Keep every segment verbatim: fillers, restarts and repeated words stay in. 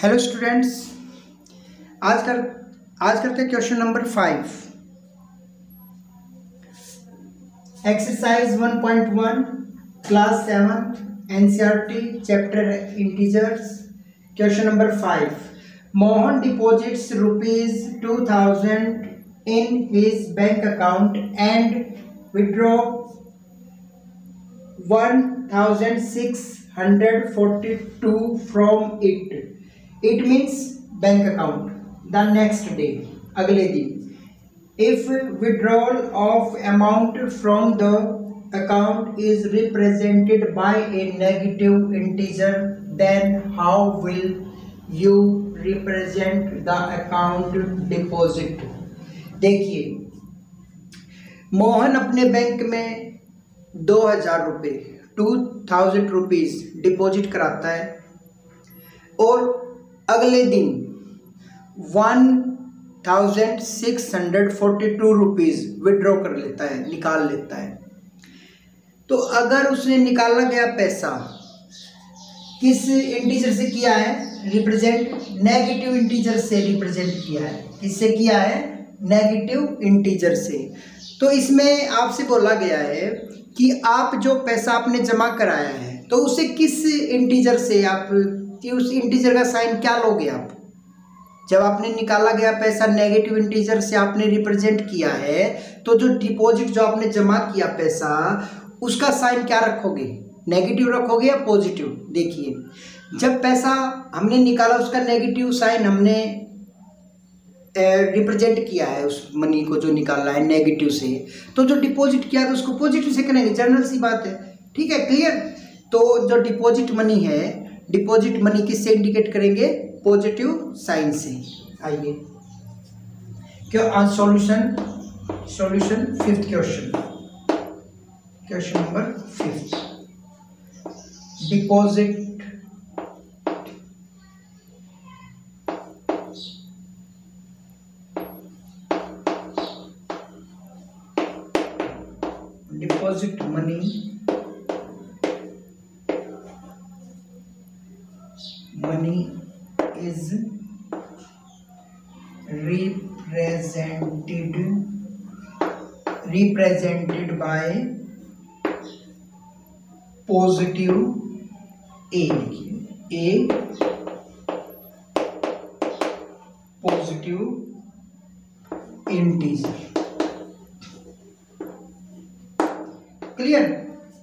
Hello students, आज कर आज करते हैं question number five. Exercise one point one class seven NCERT chapter integers. Question number five. Mohan deposits rupees two thousand in his bank account and withdraw one thousand six hundred forty two from it. It means bank account. The next day, अगले दिन, if withdrawal of amount from the account is represented by a negative integer, then how will you represent the account deposit? देखिए, मोहन अपने bank में दो हजार रुपये two thousand rupees deposit कराता है और अगले दिन one thousand six hundred forty two rupees withdraw कर लेता है, निकाल लेता है। तो अगर उसने निकाला गया पैसा किस इंटीजर से किया है, रिप्रेजेंट नेगेटिव इंटीजर से रिप्रेजेंट किया है। किससे किया है? नेगेटिव इंटीजर से। तो इसमें आपसे बोला गया है कि आप जो पैसा आपने जमा कराया है तो उसे किस इंटीजर से आप कि उस इंटीजर का साइन क्या लोगे आप। जब आपने निकाला गया पैसा नेगेटिव इंटीजर से आपने रिप्रेजेंट किया है तो जो डिपॉजिट जो आपने जमा किया पैसा उसका साइन क्या रखोगे? नेगेटिव रखोगे या पॉजिटिव? देखिए, जब पैसा हमने निकाला उसका नेगेटिव साइन हमने रिप्रेजेंट किया है, उस मनी को जो निकाला है नेगेटिव से, तो जो डिपॉजिट किया है उसको पॉजिटिव से करेंगे। जनरल सी बात है, ठीक है, क्लियर। तो जो डिपॉजिट मनी है, डिपॉजिट मनी किससे इंडिकेट करेंगे? पॉजिटिव साइन से। आइए क्यों आज solution solution fifth question question number fifth. Deposit deposit money money is represented represented by positive a लिखिए a positive integer। क्लियर।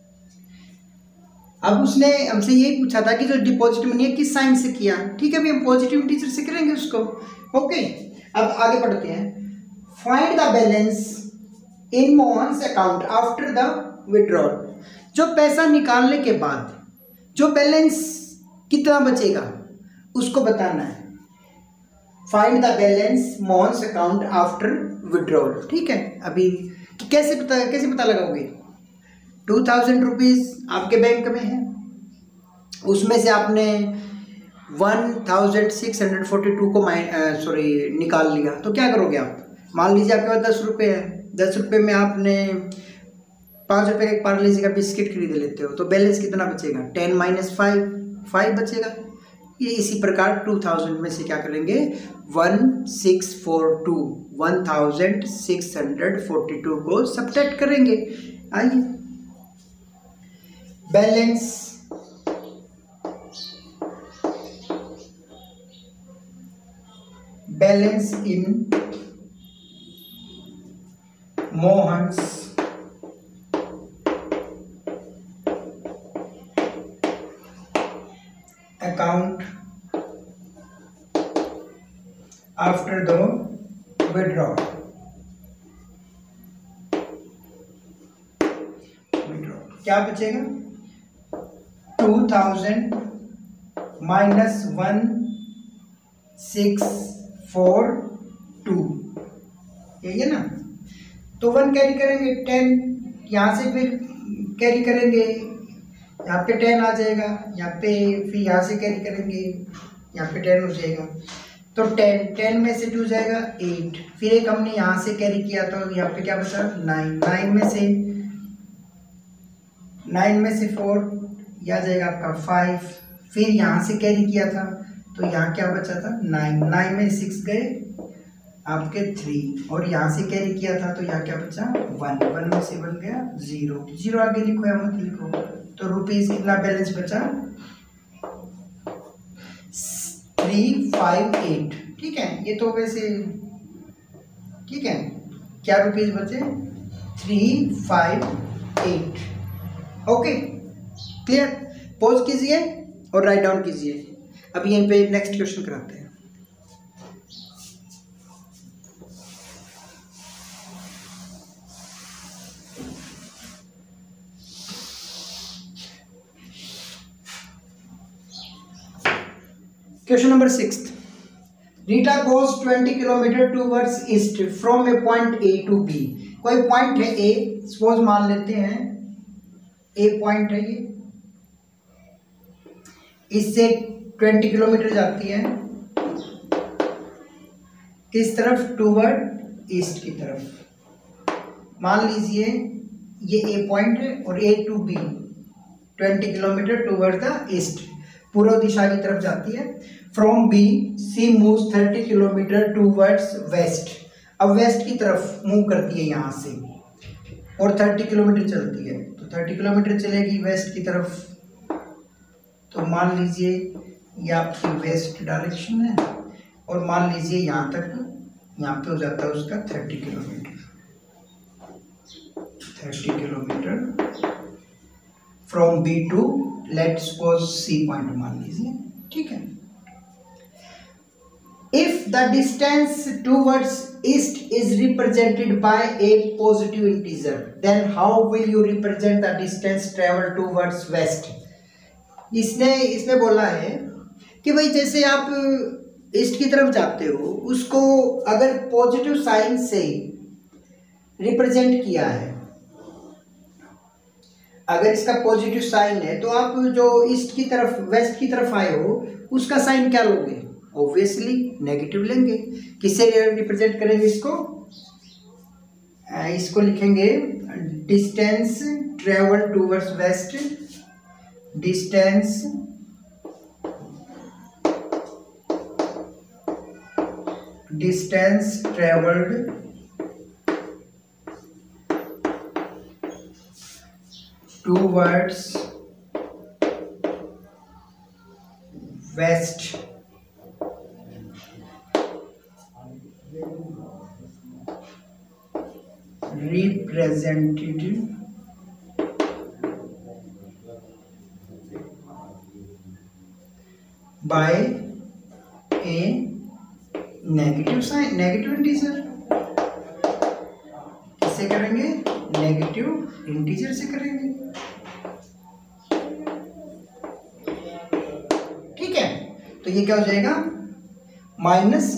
अब उसने हमसे यही पूछा था कि जो डिपॉजिट मनी है किस साइन से किया, ठीक है, अभी हम पॉजिटिव इंटीजर से करेंगे उसको। ओके, अब आगे बढ़ते हैं। Find the balance in Mohan's account after the withdrawal. जो पैसा निकालने के बाद जो बैलेंस कितना बचेगा उसको बताना है। Find the balance Mohan's account after withdrawal, ठीक है। अभी कैसे पता कैसे पता लगाओगे? टू थाउजेंड रुपीज़ आपके बैंक में है, उसमें से आपने one thousand six hundred forty two को माइ सॉरी निकाल लिया, तो क्या करोगे आप? मान लीजिए आपके पास दस रुपये है, दस रुपये में आपने पाँच रुपये का पार्ले का बिस्किट खरीद लेते हो, तो बैलेंस कितना बचेगा? टेन माइनस फाइव फाइव बचेगा। ये इसी प्रकार टू थाउजेंड में से क्या करेंगे? One six four two one thousand six hundred forty two को सब्ट्रैक्ट करेंगे। आइए, balance balance in Mohan's account after the withdraw. Withdraw क्या बचेगा? Two thousand minus one six four two, यही है ना। तो वन कैरी करेंगे, टेन यहाँ से फिर कैरी करेंगे, यहाँ पे टेन आ जाएगा, यहाँ पे फिर यहाँ से कैरी करेंगे, यहाँ पे टेन हो जाएगा। तो टेन टेन में से टू जाएगा एट, फिर एक हमने यहाँ से कैरी किया तो यहाँ पे क्या बचा? नाइन नाइन में से नाइन में से फोर, यह आ जाएगा आपका फाइव, फिर यहाँ से कैरी किया था तो यहाँ क्या बचा था नाइन, नाइन में सिक्स गए आपके थ्री, और यहाँ से कैरी किया था तो यहाँ क्या बचा वन, वन में से बन गया जीरो, जीरो आगे लिखो या मत लिखो। तो रुपीज कितना बैलेंस बचा थ्री फाइव एट, ठीक है। ये तो वैसे ठीक है, क्या रुपीज बचे three five eight. Okay clear, pause कीजिए और राइट डाउन कीजिए। अब यहीं पे नेक्स्ट क्वेश्चन कराते हैं। Question number six, Rita goes twenty kilometre towards east from a point A to B. कोई पॉइंट है ए, सपोज मान लेते हैं ए पॉइंट है ये, इससे ट्वेंटी किलोमीटर जाती है किस तरफ, टूवर्ड ईस्ट की तरफ। मान लीजिए ये ए पॉइंट है और A to B twenty kilometre toward the east, पूर्व दिशा की तरफ जाती है। From B C moves thirty kilometre towards west. अब वेस्ट की तरफ मूव करती है यहाँ से और थर्टी किलोमीटर चलती है, तो थर्टी किलोमीटर चलेगी वेस्ट की तरफ। तो मान लीजिए ये आपकी वेस्ट डायरेक्शन है और मान लीजिए यहाँ तक, यहाँ पे हो जाता है उसका thirty kilometre, thirty kilometre from B to let's suppose C point मान लीजिए, ठीक है। If the distance towards east is represented by a positive integer, then how will you represent the distance traveled towards west? इसने इसमें बोला है कि भाई जैसे आप ईस्ट की तरफ जाते हो उसको अगर पॉजिटिव साइन से रिप्रेजेंट किया है, अगर इसका पॉजिटिव साइन है तो आप जो ईस्ट की तरफ वेस्ट की तरफ आए हो उसका साइन क्या लोगे, ऑब्वियसली नेगेटिव लेंगे। किससे रिप्रेजेंट करेंगे इसको, इसको लिखेंगे distance travel towards west, distance distance travelled towards west represented by a negative sign, negative integer। किससे करेंगे, नेगेटिव इंटीजर से करेंगे, ठीक है। तो ये क्या हो जाएगा माइनस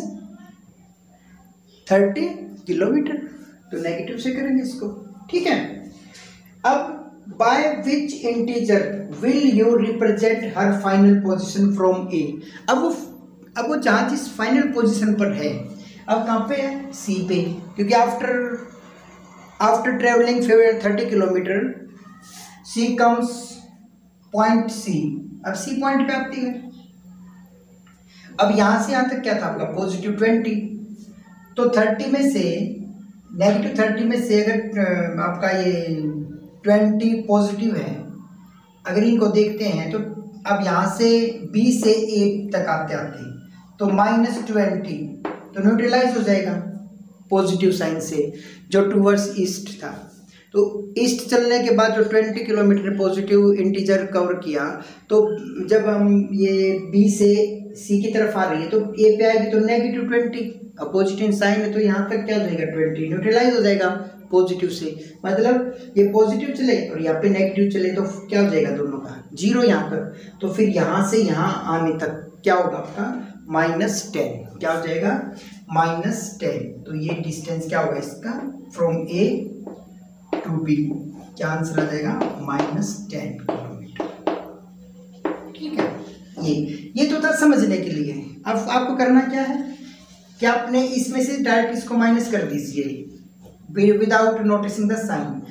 थर्टी किलोमीटर, तो नेगेटिव से करेंगे इसको, ठीक है। अब by which integer will you represent her final position from A. अब वो अब वो जहाँ जिस फाइनल पोजीशन पर है, अब कहाँ पे है, सी पे, क्योंकि after after travelling thirty kilometre C comes point C. अब सी पॉइंट पे आती है। अब यहाँ से यहाँ तक क्या था आपका पॉजिटिव ट्वेंटी, तो थर्टी में से नेगेटिव थर्टी में से अगर आपका ये ट्वेंटी पॉजिटिव है, अगर इनको देखते हैं तो अब यहाँ से बी से ए तक आते आते तो माइनस ट्वेंटी, तो न्यूट्रलाइज हो जाएगा पॉजिटिव साइन से जो टूवर्ड्स ईस्ट था। तो ईस्ट चलने के बाद जो twenty kilometre positive integer cover किया, तो जब हम ये बी से सी की तरफ आ रही है तो ए पे आएगी तो नेगेटिव ट्वेंटी, अब पॉजिटिव साइन है तो यहाँ तक क्या हो जाएगा ट्वेंटी, न्यूट्रलाइज हो जाएगा पॉजिटिव से। मतलब ये पॉजिटिव चले और यहाँ पे नेगेटिव चले तो क्या हो जाएगा दोनों का जीरो यहाँ पर। तो फिर यहाँ से यहाँ आने तक क्या होगा आपका माइनस टेन, क्या हो जाएगा माइनस टेन। तो ये डिस्टेंस क्या होगा इसका फ्रॉम ए टू बी, क्या आंसर आ जाएगा माइनस टेन किलोमीटर, ठीक है। ये ये तो था समझने के लिए। अब आपको करना क्या है कि आपने इसमें से डायरेक्ट इसको माइनस कर दीजिए without noticing the sign.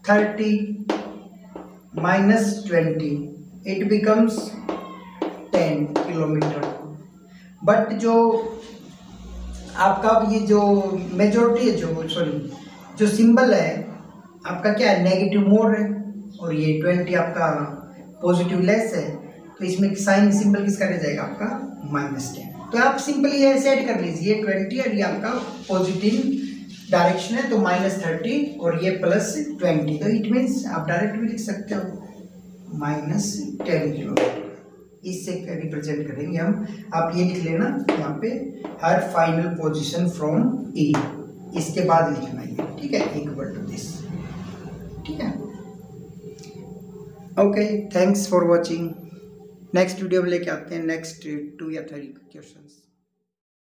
Thirty minus twenty it becomes ten, ten kilometre. But जो आपका ये जो मेजोरिटी है, जो सॉरी जो सिंबल है आपका क्या है, नेगेटिव मोड है, और ये ट्वेंटी आपका पॉजिटिव लेस है, तो इसमें साइन सिंबल किसका रह जाएगा आपका माइनस टेन। तो आप सिंपली ये सेट कर लीजिए ट्वेंटी, और ये आपका पॉजिटिव डायरेक्शन है तो माइनस थर्टी, और ये प्लस ट्वेंटी, तो इट मीन्स आप डायरेक्ट भी लिख सकते हो माइनस टेन किलोमीटर, इससे रिप्रेजेंट करेंगे हम। आप ये लिख लेना यहाँ पे, her final position from E, इसके बाद लिखना है, ठीक है, इक्वल टू दिस, ठीक है। Okay, thanks for watching. Next video में लेके आते हैं नेक्स्ट टू या थ्री क्वेश्चंस।